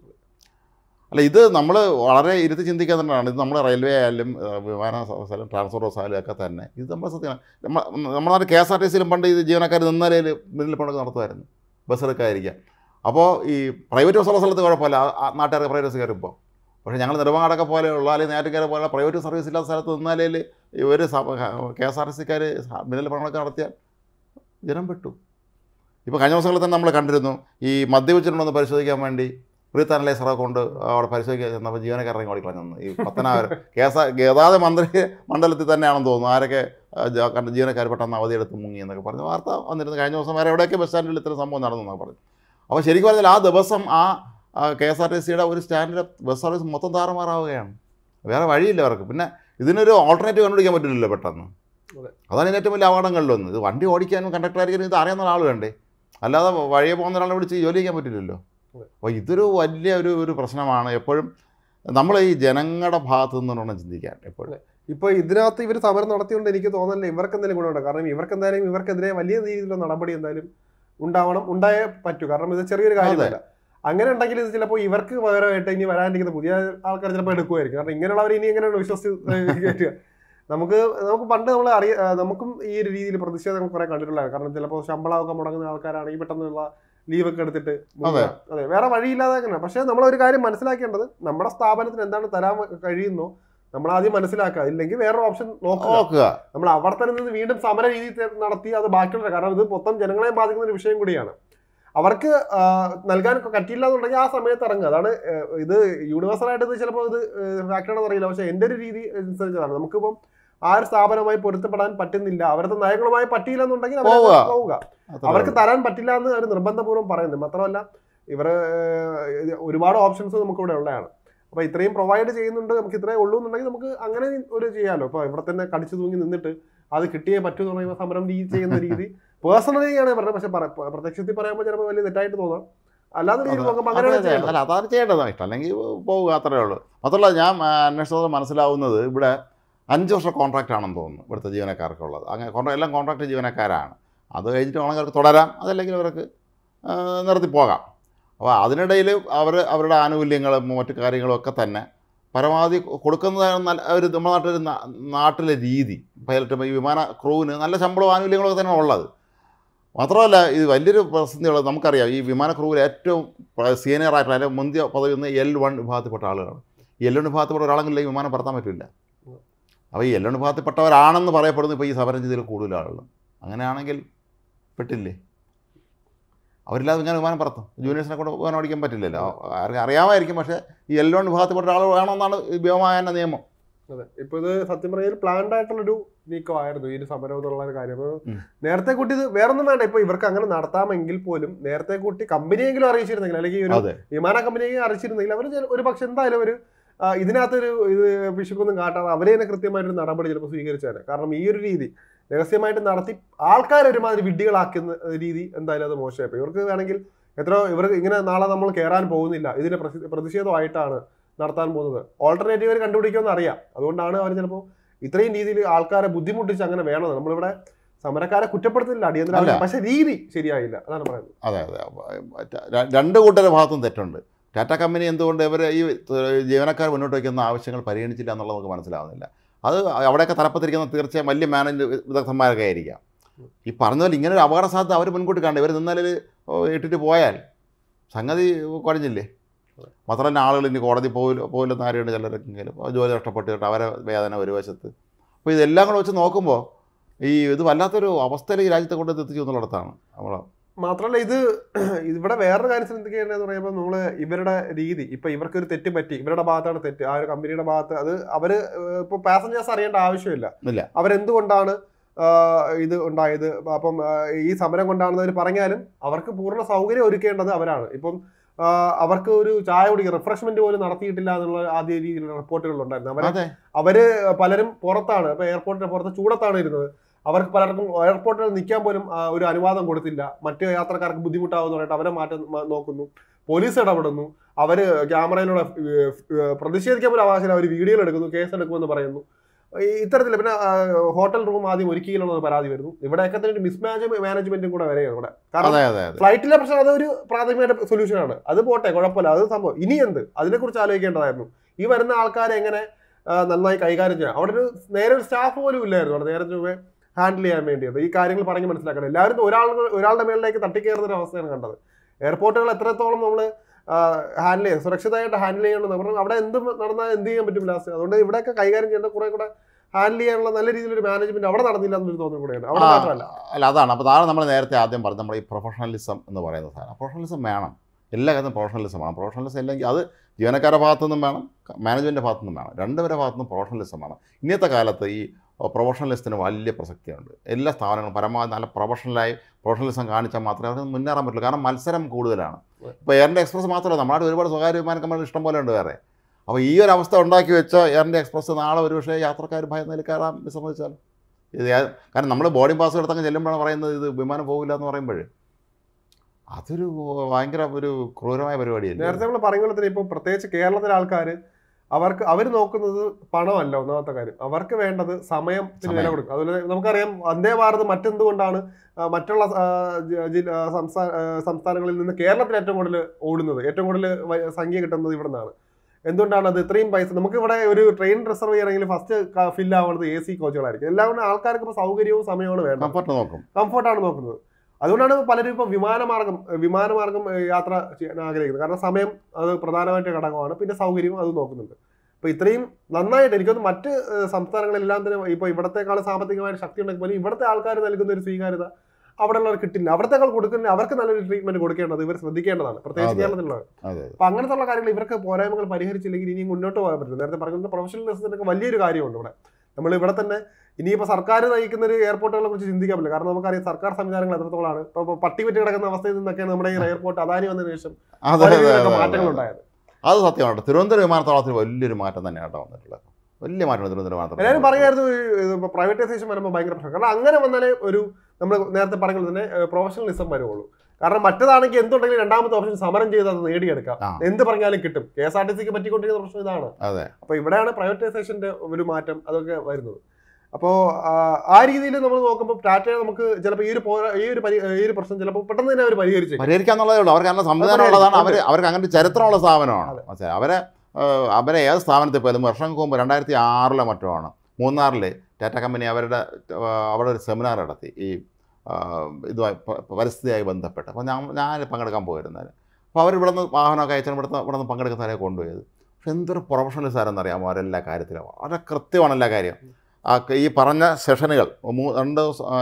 അല്ല, ഇത് നമ്മൾ വളരെ ഇരുത്തി ചിന്തിക്കുന്നുണ്ടാണ്. ഇത് നമ്മൾ റെയിൽവേ ആയാലും വിമാന സ്ഥലം ട്രാൻസ്പോർട്ട് ബസ്സായാലും ഒക്കെ തന്നെ ഇത് നമ്മൾ സത്യമാണ്. നമ്മുടെ നാട്ടിൽ KSRTCയിലും പണ്ട് ഇത് ജീവനക്കാർ നിന്നലയിൽ മുന്നിൽ പണ്ടൊക്കെ നടത്തുമായിരുന്നു, ബസ് എടുക്കാതിരിക്കുക. അപ്പോൾ ഈ പ്രൈവറ്റ് ബസ്സുള്ള സ്ഥലത്ത് കുഴപ്പമില്ല, നാട്ടുകാർക്ക് പ്രൈവറ്റ് ബസ് കയറിപ്പോൾ. പക്ഷേ ഞങ്ങൾ നെടുമങ്ങാടൊക്കെ പോലെയുള്ള അല്ലെങ്കിൽ നേറ്റുകാരെ പോലെയുള്ള പ്രൈവറ്റ് സർവീസ് ഇല്ലാത്ത സ്ഥലത്ത് നിന്നാലേ ഒരു KSRTCക്കാർ മിന്നൽ പണമൊക്കെ നടത്തിയാൽ ജനം പെട്ടു. ഇപ്പോൾ കഴിഞ്ഞ ദിവസങ്ങളിൽ തന്നെ നമ്മൾ കണ്ടിരുന്നു, ഈ മദ്യപിച്ചിട്ടുണ്ടെന്ന് പരിശോധിക്കാൻ വേണ്ടി പ്രീത്ത് അനലൈസറെ കൊണ്ട് അവിടെ പരിശോധിക്കാൻ ചെന്നപ്പോൾ ജീവനക്കാർ ഇറങ്ങി ഓടിക്കളഞ്ഞു. ഈ പത്തനാപുരം ഗതാഗത മണ്ഡലത്തിൽ തന്നെയാണെന്ന് തോന്നുന്നു ആരൊക്കെ ജീവനക്കാർ പെട്ടെന്ന് അവധിയെടുത്ത് മുങ്ങി എന്നൊക്കെ പറഞ്ഞു വാർത്ത വന്നിരുന്നു. കഴിഞ്ഞ ദിവസം വരെ എവിടെയൊക്കെ ബസ് സ്റ്റാൻഡിൽ ഇത്തരം സംഭവം നടന്നു എന്നൊക്കെ പറഞ്ഞു. അപ്പോൾ ശരിക്കും പറഞ്ഞാൽ ആ ദിവസം ആ KSRTCയുടെ ഒരു സ്റ്റാൻഡിലെ ബസ് സർവീസ് മൊത്തം താറുമാറാവുകയാണ്. വേറെ വഴിയില്ല അവർക്ക്. പിന്നെ ഇതിനൊരു ഓൾട്ടർനേറ്റീവ് കണ്ടുപിടിക്കാൻ പറ്റില്ലല്ലോ പെട്ടെന്ന്. അതാണ് ഇതിന് ഏറ്റവും വലിയ അപകടങ്ങളിലൊന്നും. ഇത് വണ്ടി ഓടിക്കാനും കണ്ടക്ടറായിരിക്കാനും ഇത് അറിയാവുന്ന ആൾ വേണ്ടേ, അല്ലാതെ വഴിയെ പോകുന്ന ഒരാളെ വിളിച്ച് ജോലി ചെയ്യാൻ പറ്റില്ലല്ലോ. അപ്പോൾ ഇതൊരു വലിയ ഒരു പ്രശ്നമാണ്. എപ്പോഴും നമ്മൾ ഈ ജനങ്ങളുടെ ഭാഗത്തു നിന്നുകൊണ്ട് ചിന്തിക്കാൻ എപ്പോഴും. ഇപ്പോൾ ഇതിനകത്ത് ഇവർ സമരം നടത്തിയുകൊണ്ട് എനിക്ക് തോന്നുന്നില്ല ഇവർക്ക് എന്തെങ്കിലും ഗുണമുണ്ട്. കാരണം ഇവർക്കെതിരെ വലിയ രീതിയിലുള്ള നടപടി എന്തായാലും ഉണ്ടായേ പറ്റൂ. കാരണം ഇത് ചെറിയൊരു കാര്യമല്ല. അങ്ങനെ ഉണ്ടെങ്കിൽ ഇത് ചിലപ്പോൾ ഇവർക്ക് പകരമായിട്ട് ഇനി വരാനിരിക്കുന്ന പുതിയ ആൾക്കാർ ചിലപ്പോൾ എടുക്കുമായിരിക്കും. കാരണം ഇങ്ങനെയുള്ളവർ ഇനി എങ്ങനെയാണ് വിശ്വസിച്ച് കയറ്റുക? നമുക്ക് പണ്ട് നമ്മൾ നമുക്കും ഈ ഒരു രീതിയിൽ പ്രതിഷേധം കുറെ കണ്ടിട്ടുള്ളതാണ്. കാരണം ചിലപ്പോൾ ശമ്പളമൊക്കെ മുടങ്ങുന്ന ആൾക്കാരാണെങ്കിൽ പെട്ടെന്നുള്ള ലീവൊക്കെ എടുത്തിട്ട് അതെ വേറെ വഴിയില്ലാതെ അങ്ങനെ. പക്ഷേ നമ്മളൊരു കാര്യം മനസ്സിലാക്കേണ്ടത്, നമ്മുടെ സ്ഥാപനത്തിന് എന്താണ് തരാൻ കഴിയുന്നോ നമ്മൾ ആദ്യം മനസ്സിലാക്കുക. ഇല്ലെങ്കിൽ വേറൊരു ഓപ്ഷൻ നോക്കുക. നമ്മൾ അവിടെ തന്നെ നിന്ന് വീണ്ടും സമര രീതി നടത്തി അത് ബാക്കിയുള്ള, കാരണം ഇത് മൊത്തം ജനങ്ങളെ ബാധിക്കുന്ന ഒരു വിഷയം കൂടിയാണ്. അവർക്ക് നൽകാൻ പറ്റില്ല എന്നുണ്ടെങ്കിൽ ആ സമയത്ത് ഇറങ്ങുക. അതാണ് ഇത് യൂണിവേഴ്സലായിട്ട് ഇത് ചിലപ്പോൾ ഇത് ഫാക്ടറാണെന്ന് അറിയില്ല. പക്ഷേ എൻ്റെ ഒരു രീതി അനുസരിച്ചതാണ്. നമുക്കിപ്പം ആ ഒരു സ്ഥാപനവുമായി പൊരുത്തപ്പെടാൻ പറ്റുന്നില്ല, അവരുടെ നയങ്ങളുമായി പറ്റിയില്ല എന്നുണ്ടെങ്കിൽ പോവുക. അവർക്ക് തരാൻ പറ്റില്ല എന്ന് അവർ നിർബന്ധപൂർവ്വം പറയുന്നത്. മാത്രമല്ല ഇവർ ഒരുപാട് ഓപ്ഷൻസ് നമുക്കിവിടെ ഉള്ളതാണ്. അപ്പോൾ ഇത്രയും പ്രൊവൈഡ് ചെയ്യുന്നുണ്ട്, നമുക്ക് ഇത്രയേ ഉള്ളൂ എന്നുണ്ടെങ്കിൽ നമുക്ക് അങ്ങനെ ഒരു ചെയ്യാമല്ലോ. ഇപ്പോൾ ഇവിടെ തന്നെ കടിച്ചു തൂങ്ങി നിന്നിട്ട് അത് കിട്ടിയേ പറ്റൂ എന്ന് പറയുമ്പോൾ സമരം ചെയ്യുന്ന രീതി പേഴ്സണലിയാണ് പറഞ്ഞത്. പക്ഷെ പ്രത്യക്ഷത്തിൽ പറയുമ്പോൾ ചിലപ്പോൾ വലിയ തെറ്റായിട്ട് തോന്നാം. അല്ലാതെ രീതിയിൽ നോക്കുമ്പോൾ അങ്ങനെ അതാണ് ചെയ്യേണ്ടത്. ഇഷ്ടം അല്ലെങ്കിൽ പോവുക, അത്രയേ ഉള്ളൂ. മാത്രമല്ല ഞാൻ അന്വേഷണത്തിൽ മനസ്സിലാവുന്നത് ഇവിടെ 5 വർഷം കോൺട്രാക്റ്റ് ആണെന്ന് തോന്നുന്നു ഇവിടുത്തെ ജീവനക്കാർക്കുള്ളത്. അങ്ങനെ എല്ലാം കോൺട്രാക്റ്റ് ജീവനക്കാരാണ്. അത് കഴിഞ്ഞിട്ട് വേണമെങ്കിൽ അവർക്ക് തുടരാം, അതല്ലെങ്കിൽ അവർക്ക് നിർത്തി പോകാം. അപ്പോൾ അതിനിടയിൽ അവരുടെ ആനുകൂല്യങ്ങളും മറ്റു കാര്യങ്ങളും ഒക്കെ തന്നെ പരമാവധി കൊടുക്കുന്നതാണ് നല്ല ഒരു നമ്മുടെ നാട്ടിലെ രീതി. പൈലറ്റ് ഈ വിമാന ക്രൂവിന് നല്ല ശമ്പളവും ആനുകൂല്യങ്ങളൊക്കെ തന്നെ ഉള്ളത്. മാത്രമല്ല ഇത് വലിയൊരു പ്രസിദ്ധിയുള്ളത് നമുക്കറിയാം. ഈ വിമാന ക്രൂവിൽ ഏറ്റവും സീനിയറായിട്ടുള്ള അല്ലെങ്കിൽ മുന്തിയ പദവി ഒന്ന് L1 വിഭാഗത്തിൽപ്പെട്ട ആളുകളാണ്. ഈ L1 വിഭാഗത്തിൽപ്പെട്ട ഒരാളെങ്കിലും ഈ വിമാനം പറത്താൻ പറ്റില്ല. അപ്പോൾ ഈ L1 വിഭാഗത്തിൽപ്പെട്ടവരാണെന്ന് പറയപ്പെടുന്നു ഇപ്പോൾ ഈ സമരം ചെയ്തതിൽ കൂടുതൽ ആളുകൾ. അങ്ങനെയാണെങ്കിൽ പെട്ടില്ലേ? അവരില്ലാതെ ഞാൻ വിമാനം പറത്തും. ജൂനിയേഴ്സിനെ കൊണ്ട് വിമാനം ഓടിക്കാൻ പറ്റില്ലല്ലോ. അറിയാമായിരിക്കും, പക്ഷേ ഈ L1 വിഭാഗത്തിൽപ്പെട്ട ആൾ വേണമെന്നാണ് വ്യോമയാന നിയമം. അതെ, ഇപ്പൊ ഇത് സത്യം പറഞ്ഞാൽ പ്ലാൻഡ് ആയിട്ടുള്ളൊരു നീക്കമായിരുന്നു ഈ ഒരു സമരം എന്നുള്ള ഒരു കാര്യം. നേരത്തെ കൂട്ടി ഇത് വേറൊന്നും വേണ്ട. ഇപ്പൊ ഇവർക്ക് അങ്ങനെ നടത്താമെങ്കിൽ പോലും നേരത്തെ കൂട്ടി കമ്പനിയെങ്കിലും അറിയിച്ചിരുന്നെങ്കിൽ, അല്ലെങ്കിൽ ഒരു വിമാന കമ്പനിയെങ്കിലും അറിയിച്ചിരുന്നെങ്കിൽ അവർ ഒരു പക്ഷെ എന്തായാലും ഒരു ഇതിനകത്തൊരു ഇത് പിശുക്കൊന്നും കാട്ടാതെ അവരെ തന്നെ കൃത്യമായിട്ടൊരു നടപടി ചിലപ്പോൾ സ്വീകരിച്ചാണ്. കാരണം ഈ ഒരു രീതി രഹസ്യമായിട്ട് നടത്തി ആൾക്കാരെ ഒരുമാതിരി വിഡ്ഢികളാക്കുന്ന രീതി എന്തായാലും അത് മോശമായിപ്പോൾ. ഇവർക്ക് വേണമെങ്കിൽ ഇവർ ഇങ്ങനെ നാളെ നമ്മൾ കയറാൻ പോകുന്നില്ല, ഇതിന്റെ പ്രതിഷേധമായിട്ടാണ് നടത്താൻ പോകുന്നത്. ഓൾട്ടർനേറ്റീവ് കണ്ടുപിടിക്കുമെന്ന് അറിയാം. അതുകൊണ്ടാണ് അവർ ചിലപ്പോൾ ഇത്രയും രീതിയിൽ ആൾക്കാരെ ബുദ്ധിമുട്ടിച്ച് അങ്ങനെ വേണമെന്ന്. നമ്മളിവിടെ സമരക്കാരെ കുറ്റപ്പെടുത്തില്ല, അടിയന്തര, പക്ഷെ രീതി ശരിയായില്ല, അതാണ് പറയുന്നത്. അതെ അതെ, രണ്ട് കൂട്ടരുടെ ഭാഗത്തും തെറ്റുണ്ട്. ടാറ്റ കമ്പനി എന്തുകൊണ്ട് ഇവർ ഈ ജീവനക്കാർ മുന്നോട്ട് വയ്ക്കുന്ന ആവശ്യങ്ങൾ പരിഗണിച്ചില്ല എന്നുള്ളത് നമുക്ക് മനസ്സിലാവുന്നില്ല. അത് അവിടെയൊക്കെ തലപ്പത്തിരിക്കുന്ന തീർച്ചയായും വലിയ മാനേജ് വിദഗ്ധന്മാരൊക്കെ ആയിരിക്കാം. ഈ പറഞ്ഞതുപോലെ ഇങ്ങനെ ഒരു അപകട സാധ്യത അവർ മുൻകൂട്ടി കണ്ട് ഇവർ നിന്നാലും ഇട്ടിട്ട് പോയാൽ സംഗതി കുഴഞ്ഞില്ലേ? മാത്രമല്ല ആളുകൾ ഇനി കോടതി പോയില്ലെന്ന് ആരെയുണ്ട് ചിലരെങ്കിലും ജോലി നഷ്ടപ്പെട്ടിട്ട് അവരെ വേദന ഒരു വശത്ത്. അപ്പോൾ ഇതെല്ലാം കൂടെ വെച്ച് നോക്കുമ്പോൾ ഇത് വല്ലാത്തൊരു അവസ്ഥയിൽ ഈ രാജ്യത്തെ കൊണ്ട് എത്തിച്ചു എന്നുള്ളിടത്താണ് നമ്മൾ. മാത്രമല്ല ഇവിടെ വേറൊരു കാര്യം ശ്രദ്ധിക്കേണ്ടതെന്ന് പറയുമ്പോൾ നമ്മൾ ഇവരുടെ രീതി, ഇപ്പൊ ഇവർക്കൊരു തെറ്റ് പറ്റി, ഇവരുടെ ഭാഗത്താണ് തെറ്റ്, ആ ഒരു കമ്പനിയുടെ ഭാഗത്ത്, അത് അവര് ഇപ്പൊ പാസഞ്ചേഴ്സ് അറിയേണ്ട ആവശ്യമില്ല. അവരെന്തുകൊണ്ടാണ് ഇത് ഉണ്ടായത്, അപ്പം ഈ സമരം കൊണ്ടാണെന്ന് അവർ പറഞ്ഞാലും അവർക്ക് പൂർണ്ണ സൗകര്യം ഒരുക്കേണ്ടത് അവരാണ്. ഇപ്പം അവർക്ക് ഒരു ചായ കുടിക്കുക റിഫ്രഷ്മെന്റ് പോലും നടത്തിയിട്ടില്ല എന്നുള്ള ആദ്യ രീതിയിലുള്ള റിപ്പോർട്ടുകൾ ഉണ്ടായിരുന്നു. അവര് പലരും പുറത്താണ്, ഇപ്പൊ എയർപോർട്ടിന്റെ പുറത്ത് ചൂടത്താണ് ഇരുന്നത്. അവർക്ക് പലർക്കും എയർപോർട്ടിൽ നിൽക്കാൻ പോലും ഒരു അനുവാദം കൊടുത്തില്ല. മറ്റു യാത്രക്കാർക്ക് ബുദ്ധിമുട്ടാവുമെന്ന് പറഞ്ഞിട്ട് അവരെ മാറ്റം നോക്കുന്നു. പോലീസ് ഇടപെടുന്നു. അവര് ക്യാമറയിലൂടെ പ്രതിഷേധിക്കാൻ പോലും അവകാശം, അവർ വീഡിയോ എടുക്കുന്നു, കേസ് എടുക്കുമെന്ന് പറയുന്നു. ഇത്തരത്തില് പിന്നെ ഹോട്ടൽ റൂം ആദ്യം ഒരുക്കിയില്ലെന്ന് പരാതി വരുന്നു. ഇവിടെയൊക്കെ തന്നെ മാനേജ്മെന്റും കൂടെ വരെയാണ് ഇവിടെ. കാരണം ഫ്ലൈറ്റിലെ പ്രശ്നം അതൊരു പ്രാഥമികമായിട്ട് സൊല്യൂഷനാണ്. അത് പോട്ടെ, കുഴപ്പമില്ല, അത് സംഭവം. ഇനി എന്ത്, അതിനെക്കുറിച്ച് ആലോചിക്കേണ്ടതായിരുന്നു. ഈ വരുന്ന ആൾക്കാരെ എങ്ങനെ നന്നായി കൈകാര്യം ചെയ്യാം. അവിടെ നേരെ ഒരു സ്റ്റാഫ് പോലും ഇല്ലായിരുന്നു അവിടെ നേരെ ചൊവ്വേ ഹാൻഡിൽ ചെയ്യാൻ വേണ്ടിയത്. ഈ കാര്യങ്ങൾ പറഞ്ഞ് മനസ്സിലാക്കണം. എല്ലാവരും ഒരാളുടെ മേളിലേക്ക് തട്ടിക്കയറുന്ന ഒരു അവസ്ഥയാണ് കണ്ടത്. എയർപോർട്ടുകൾ എത്രത്തോളം നമ്മൾ ഹാൻഡിൽ ചെയ്യാം, സുരക്ഷിതമായിട്ട് ഹാൻഡിൽ ചെയ്യണമെന്ന് പറഞ്ഞു. അവിടെ എന്ത് നടന്നാൽ എന്ത് ചെയ്യാൻ പറ്റും ലാസ്റ്റ്. അതുകൊണ്ട് ഇവിടെയൊക്കെ കൈകാര്യം ചെയ്യേണ്ട കുറെ കൂടെ ഹാൻഡിൽ ചെയ്യാനുള്ള നല്ല രീതിയിലൊരു മാനേജ്മെന്റ് അവിടെ നടന്നില്ല എന്നൊരു തോന്നൽ കൂടെയാണ്. അവിടെ മാത്രമല്ല, അതാണ്. അപ്പോൾ അതാണ് നമ്മൾ നേരത്തെ ആദ്യം പറഞ്ഞത്, നമ്മൾ ഈ പ്രൊഫഷണലിസം എന്ന് പറയുന്ന സാധനം. പ്രൊഫഷണലിസം വേണം, എല്ലാ കാര്യത്തിലും പ്രൊഫഷണലിസമാണ്. പ്രൊഫഷണലിസം ഇല്ലെങ്കിൽ അത് ജീവനക്കാരുടെ ഭാഗത്തുനിന്നും വേണം, മാനേജ്മെൻറ്റിൻ്റെ ഭാഗത്തുനിന്നും വേണം. രണ്ടുപേരുടെ ഭാഗത്തുനിന്നും പ്രൊഫഷണലിസം വേണം. ഇന്നത്തെ കാലത്ത് ഈ പ്രൊഫഷണലിസത്തിന് വലിയ പ്രസക്തിയുണ്ട്. എല്ലാ സ്ഥാപനങ്ങളും പരമാവധി നല്ല പ്രൊഫഷണലിസം കാണിച്ചാൽ മാത്രമേ അവർക്ക് മുന്നേറാൻ പറ്റുള്ളൂ. കാരണം മത്സരം കൂടുതലാണ്. ഇപ്പോൾ എയർ ഇന്ത്യ എക്സ്പ്രസ് മാത്രമല്ല, നമ്മുടെ ഒരുപാട് സ്വകാര്യ വിമാന കമ്പനികൾ ഇഷ്ടം പോലെ ഉണ്ട് വേറെ. അപ്പോൾ ഈ ഒരു അവസ്ഥ ഉണ്ടാക്കി വെച്ച എയർ ഇന്ത്യ എക്സ്പ്രസ് നാളെ ഒരുപക്ഷേ യാത്രക്കാർ ഭയന്നിൽ കയറാൻ വിസമ്മതിച്ചാൽ കാരണം നമ്മൾ ബോർഡിംഗ് പാസ് എടുത്തങ്ങ് ചെല്ലുമ്പോഴാണ് പറയുന്നത് ഇത് വിമാനം പോകില്ല എന്ന് പറയുമ്പോൾ അതൊരു ഭയങ്കര ഒരു ക്രൂരമായ പരിപാടിയല്ലേ. നേരത്തെ നമ്മൾ പറയുന്നത് ഇപ്പോൾ പ്രത്യേകിച്ച് കേരളത്തിലെ ആൾക്കാർ അവർ നോക്കുന്നത് പണമല്ല ഒന്നാമത്തെ കാര്യം. അവർക്ക് വേണ്ടത് സമയത്തിന് വില കൊടുക്കും. അതുപോലെ നമുക്കറിയാം വന്ദേ ഭാരത് മറ്റെന്തുകൊണ്ടാണ് മറ്റുള്ള സംസ്ഥാനങ്ങളിൽ നിന്ന് കേരളത്തിൽ ഏറ്റവും കൂടുതൽ ഓടുന്നത്, ഏറ്റവും കൂടുതൽ സംഖ്യ കിട്ടുന്നത് ഇവിടെ നിന്നാണ്. എന്തുകൊണ്ടാണ് അത് ഇത്രയും പൈസ? നമുക്കിവിടെ ഒരു ട്രെയിൻ റിസർവ് ചെയ്യണമെങ്കിൽ ഫസ്റ്റ് ഫില്ല് ആവുന്നത് AC കോച്ചുകളായിരിക്കും. എല്ലാം കൊണ്ട് ആൾക്കാർക്ക് ഇപ്പോൾ സൗകര്യവും സമയമാണ് വേണ്ടത്, കംഫർട്ടാണ് നോക്കുന്നത്. അതുകൊണ്ടാണ് പലരും ഇപ്പോൾ വിമാനമാർഗം യാത്ര ചെയ്യാൻ ആഗ്രഹിക്കുന്നത്. കാരണം സമയം അത് പ്രധാനമായിട്ട് ഘടകമാണ്, പിന്നെ സൗകര്യവും അത് നോക്കുന്നുണ്ട്. അപ്പോൾ ഇത്രയും നന്നായിട്ട് എനിക്കൊന്ന് മറ്റ് സംസ്ഥാനങ്ങളെല്ലാം തന്നെ ഇപ്പോൾ ഇവിടത്തെക്കാൾ സാമ്പത്തികമായിട്ട് ശക്തി ഉണ്ടെങ്കിൽ പോലും ഇവിടുത്തെ ആൾക്കാർ നൽകുന്ന ഒരു സ്വീകാര്യത അവിടെ ഉള്ളവർ കിട്ടില്ല. അവിടത്തേക്കാൾ കൊടുക്കുന്ന അവർക്ക് നല്ലൊരു ട്രീറ്റ്മെന്റ് കൊടുക്കേണ്ടത് ഇവർ ശ്രദ്ധിക്കേണ്ടതാണ്, പ്രത്യേകിച്ച് കേരളത്തിലുള്ളത്. അപ്പോൾ അങ്ങനത്തെ കാര്യങ്ങൾ ഇവർക്ക് പോരായ്മകൾ പരിഹരിച്ചില്ലെങ്കിൽ ഇനി മുന്നോട്ട് പോകാൻ പറ്റില്ല. നേരത്തെ പറയുന്നത് പ്രൊഫഷണലിസത്തിനൊക്കെ വലിയൊരു കാര്യമുണ്ട് ഇവിടെ. നമ്മൾ ഇവിടെ തന്നെ ഇനിയിപ്പോൾ സർക്കാർ നയിക്കുന്ന ഒരു എയർപോർട്ടുകളെ കുറിച്ച് ചിന്തിക്കാൻ പറ്റില്ല. കാരണം നമുക്കറിയാം സർക്കാർ സംവിധാനങ്ങൾ എത്രത്തോളാണ്. ഇപ്പോൾ പട്ടിപറ്റി കിടക്കുന്ന അവസ്ഥയിൽ നിന്നൊക്കെയാണ് നമ്മുടെ ഈ എയർപോർട്ട് അദാനി വന്നതിന് ശേഷം മാറ്റങ്ങൾ ഉണ്ടായത്. അത് സത്യമാണ്. തിരുവനന്തപുരം വിമാനത്താവളത്തിൽ വലിയൊരു മാറ്റം തന്നെയാണ് വന്നിട്ടുള്ളത്. വലിയ മാറ്റമാണ് തിരുവനന്തപുരം വിമാനത്താവളം. എല്ലാവരും പറയായിരുന്നു പ്രൈവറ്റൈസേഷൻ വരുമ്പോൾ ഭയങ്കര പ്രശ്നം. കാരണം അങ്ങനെ വന്നാലേ ഒരു നമ്മൾ നേരത്തെ പറഞ്ഞത് തന്നെ പ്രൊഫഷണലിസം വരുള്ളൂ. കാരണം മറ്റേതാണെങ്കിൽ എന്തുണ്ടെങ്കിലും രണ്ടാമത്തെ ഓപ്ഷൻ സമരം ചെയ്ത് അത് നേടിയെടുക്കാം, എന്ത് പറഞ്ഞാലും കിട്ടും. KSRTCക്ക് പറ്റിക്കൊണ്ടിരിക്കുന്ന പ്രശ്നം ഇതാണ്. അപ്പൊ ഇവിടെയാണ് പ്രൈവറ്റൈസേഷന്റെ ഒരു മാറ്റം അതൊക്കെ വരുന്നത്. അപ്പോൾ ആ രീതിയിൽ നമ്മൾ നോക്കുമ്പോൾ ടാറ്റയെ നമുക്ക് ചിലപ്പോൾ ഈ ഒരു പ്രശ്നം ചിലപ്പോൾ പെട്ടെന്ന് തന്നെ അവർ പരിഹരിക്കാന്നുള്ളതേ ഉള്ളൂ. അവർക്ക് അങ്ങനെ സംവിധാനം ഉള്ളതാണ്. അവർക്ക് അങ്ങനെ ചരിത്രമുള്ള സ്ഥാപനമാണ്. അവരെ ഏത് സ്ഥാപനത്തിൽ പോയാലും വർഷങ്ങൾക്ക് മുമ്പ് 2006 മറ്റോ ആണ് മൂന്നാറിൽ ടാറ്റ കമ്പനി അവിടെ ഒരു സെമിനാർ നടത്തി ഈ ഇതുമായി പരിസ്ഥിതിയായി ബന്ധപ്പെട്ട്. അപ്പോൾ ഞാൻ പങ്കെടുക്കാൻ പോയിരുന്നത്. അപ്പോൾ അവരിവിടെ നിന്ന് വാഹനമൊക്കെ അയച്ചാൽ ഇവിടെ നിന്ന് പങ്കെടുക്കുന്നവരെ കൊണ്ടുപോയത്. പക്ഷെ എന്തൊരു പ്രൊഫഷണലിസ്റ്റ് ആരെന്നറിയാമോ അവരെല്ലാ കാര്യത്തിലും. വളരെ കൃത്യമാണ് എല്ലാ കാര്യം. ഈ പറഞ്ഞ സെഷനുകൾ 2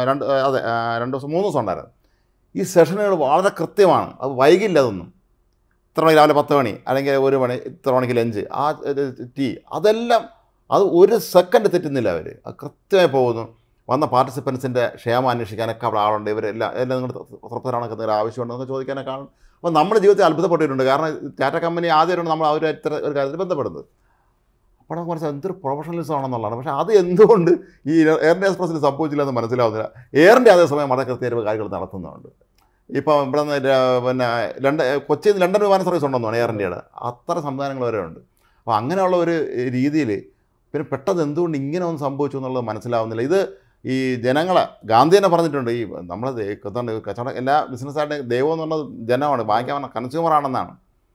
ദിവസം 3 ദിവസം ഉണ്ടായിരുന്നു. ഈ സെഷനുകൾ വളരെ കൃത്യമാണ്. അത് വൈകില്ല. അതൊന്നും ഇത്ര മണി രാവിലെ 10 മണി അല്ലെങ്കിൽ 1 മണി ഇത്ര മണിക്ക് ലഞ്ച് ടീ അതെല്ലാം അത് ഒരു സെക്കൻഡ് തെറ്റുന്നില്ല. അവർ അത് കൃത്യമായി പോകുന്നു. വന്ന പാർട്ടിസിപ്പൻസിൻ്റെ ക്ഷേമം അന്വേഷിക്കാനൊക്കെ അവിടെ ആളുണ്ട്. എല്ലാം നിങ്ങൾ തൃപ്തരാണൊക്കെ എന്തെങ്കിലും ആവശ്യമുണ്ടെന്നൊക്കെ ചോദിക്കാനൊക്കെ ആണ്. അപ്പോൾ നമ്മുടെ ജീവിതത്തിൽ അത്ഭുതപ്പെട്ടിട്ടുണ്ട്. കാരണം ടാറ്റ കമ്പനി ആദ്യമായിട്ടാണ് നമ്മൾ അവർ ഇത്ര ഒരു കാര്യത്തിൽ ബന്ധപ്പെടുന്നത്. അപ്പോൾ നമുക്ക് മനസ്സിലാവും എന്തൊരു പ്രൊഫഷണലിസം ആണെന്നുള്ളതാണ്. പക്ഷേ അത് എന്തുകൊണ്ട് ഈ എയർ ഇന്ത്യ എക്സ്പ്രസ്സിൽ സംഭവിച്ചില്ല എന്ന് മനസ്സിലാവുന്നില്ല. എയർ ഇന്ത്യ അതേസമയം വളരെ കൃത്യമായിട്ട് കാര്യങ്ങൾ നടത്തുന്നുണ്ട്. ഇപ്പം ഇവിടെ നിന്ന് കൊച്ചിയിൽ നിന്ന് ലണ്ടൻ വിമാന സർവീസ് ഉണ്ടെന്നാണ് എയർ ഇന്ത്യയുടെ. അത്ര സംവിധാനങ്ങൾ വരെ ഉണ്ട്. അപ്പോൾ അങ്ങനെയുള്ള ഒരു രീതിയിൽ പിന്നെ പെട്ടെന്ന് എന്തുകൊണ്ട് ഇങ്ങനെ ഒന്ന് സംഭവിച്ചു എന്നുള്ളത് മനസ്സിലാവുന്നില്ല. ഇത് ഈ ജനങ്ങളെ ഗാന്ധി തന്നെ പറഞ്ഞിട്ടുണ്ട്. ഈ നമ്മൾ കച്ചവടം എല്ലാ ബിസിനസ്സായിട്ടും ദൈവം എന്ന് പറഞ്ഞത് ജനമാണ്, വാങ്ങിക്കാൻ കൺസ്യൂമറാണെന്നാണ്.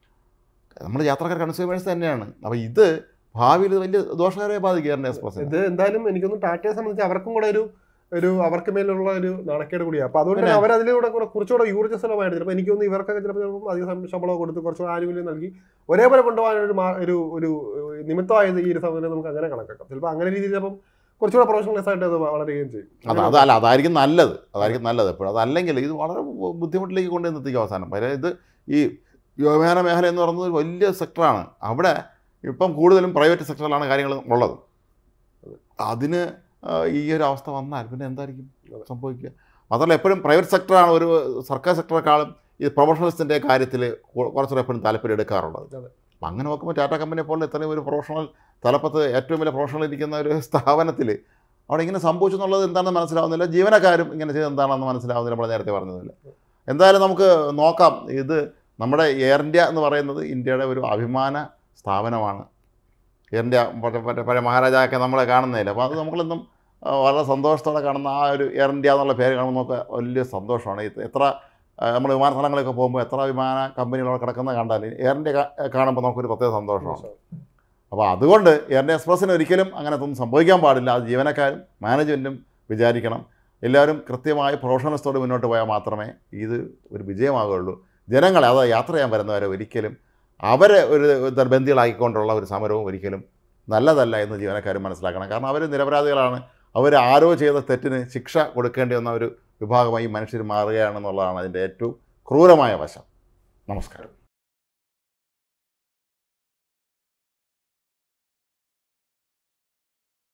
നമ്മൾ യാത്രക്കാർ കൺസ്യൂമേഴ്സ് തന്നെയാണ്. അപ്പോൾ ഇത് ഭാവിയിൽ വലിയ ദോഷകരമായി ബാധിക്കും എയർ ഇന്ത്യ എക്സ്പ്രസ്. ഇത് എന്തായാലും എനിക്കൊന്നും ടാറ്റയെ സംബന്ധിച്ച് അവർക്കും കൂടെ അവർക്ക് മേലുള്ള ഒരു നാണക്കേട് കൂടിയാണ്. അപ്പോൾ അതുകൊണ്ട് തന്നെ അവരതിലൂടെ കുറച്ചുകൂടെ ഊർജ്ജസ്വലമായിട്ട് ചിലപ്പോൾ എനിക്കൊന്ന് ഇവർക്കൊക്കെ ചിലപ്പോൾ അധികം ശമ്പളം കൊടുത്ത് കുറച്ചുകൂടെ ആനുകൂല്യം നൽകി ഒരേപോലെ കൊണ്ടുപോകാൻ ഒരു നിമിത്തമായത് ഈ ഒരു സമയം നമുക്ക് അങ്ങനെ കണക്കാക്കാം. ചിലപ്പോൾ അങ്ങനെ രീതിയിൽ ചിലപ്പം കുറച്ചുകൂടെ പ്രൊഫഷണലൈസ് ആയിട്ട് അത് വളരുകയും ചെയ്യും. അതായിരിക്കും നല്ലത് എപ്പോഴും. അതല്ലെങ്കിൽ ഇത് വളരെ ബുദ്ധിമുട്ടിലേക്ക് കൊണ്ടുവന്ന് എത്തിക്കും അവസാനം. ഇത് ഈ വ്യോമയാന മേഖല എന്ന് പറയുന്നത് വലിയ സെക്ടറാണ്. അവിടെ ഇപ്പം കൂടുതലും പ്രൈവറ്റ് സെക്ടറിലാണ് കാര്യങ്ങൾ ഉള്ളത്. അതിന് ഈ ഒരു അവസ്ഥ വന്നാൽ പിന്നെ എന്തായിരിക്കും സംഭവിക്കുക? മാത്രമല്ല എപ്പോഴും പ്രൈവറ്റ് സെക്ടറാണ് ഒരു സർക്കാർ സെക്ടറെക്കാളും ഈ പ്രൊഫഷണലിസ്റ്റിൻ്റെ കാര്യത്തിൽ കുറച്ചുകൂടെ എപ്പോഴും താല്പര്യം എടുക്കാറുള്ളത്. അപ്പം അങ്ങനെ നോക്കുമ്പോൾ ടാറ്റ കമ്പനിയെ പോലെ ഇത്രയും ഒരു പ്രൊഫഷണൽ തലപ്പത്ത് ഏറ്റവും വലിയ പ്രൊഫഷണൽ ഇരിക്കുന്ന ഒരു സ്ഥാപനത്തിൽ അവിടെ ഇങ്ങനെ സംഭവിച്ചു എന്നുള്ളത് എന്താണെന്ന് മനസ്സിലാവുന്നില്ല. ജീവനക്കാരും ഇങ്ങനെ ചെയ്ത് എന്താണെന്ന് മനസ്സിലാവുന്നില്ല. നമ്മൾ നേരത്തെ പറഞ്ഞതില്ല. എന്തായാലും നമുക്ക് നോക്കാം. ഇത് നമ്മുടെ എയർ ഇന്ത്യ എന്ന് പറയുന്നത് ഇന്ത്യയുടെ ഒരു അഭിമാന സ്ഥാപനമാണ്. എയർ ഇന്ത്യ പഴയ മഹാരാജാക്കെ നമ്മളെ കാണുന്നതില്ല. അപ്പോൾ അത് നമ്മളിന്നും വളരെ സന്തോഷത്തോടെ കാണുന്ന ആ ഒരു എയർ ഇന്ത്യ എന്നുള്ള പേര് കാണുമ്പോൾ നമുക്ക് വലിയ സന്തോഷമാണ്. എത്ര നമ്മൾ വിമാനസ്ഥലങ്ങളിലൊക്കെ പോകുമ്പോൾ എത്ര വിമാന കമ്പനികളവിടെ കിടക്കുന്നത് കണ്ടാൽ എയർ ഇന്ത്യ കാണുമ്പോൾ നമുക്കൊരു പ്രത്യേക സന്തോഷമാണ്. അപ്പോൾ അതുകൊണ്ട് എയർ ഇന്ത്യ എക്സ്പ്രസ്സിന് ഒരിക്കലും അങ്ങനെ ഒന്നും സംഭവിക്കാൻ പാടില്ല. അത് ജീവനക്കാരും മാനേജ്മെൻറ്റും വിചാരിക്കണം. എല്ലാവരും കൃത്യമായി പ്രൊഫഷണലിസ്റ്റോട് മുന്നോട്ട് പോയാൽ മാത്രമേ ഇത് ഒരു വിജയമാകുകയുള്ളൂ. ജനങ്ങളെ അത് യാത്ര ചെയ്യാൻ വരുന്നവരെ ഒരിക്കലും അവരെ ഒരു ബന്ദികളാക്കിക്കൊണ്ടുള്ള ഒരു സമരവും ഒരിക്കലും നല്ലതല്ല എന്ന് ജീവനക്കാരും മനസ്സിലാക്കണം. കാരണം അവർ നിരപരാധികളാണ്. അവർ ആരോ ചെയ്ത തെറ്റിന് ശിക്ഷ കൊടുക്കേണ്ടി വന്ന ഒരു വിഭാഗമായി മനുഷ്യർ മാറുകയാണെന്നുള്ളതാണ് അതിൻ്റെ ഏറ്റവും ക്രൂരമായ വശം. നമസ്കാരം.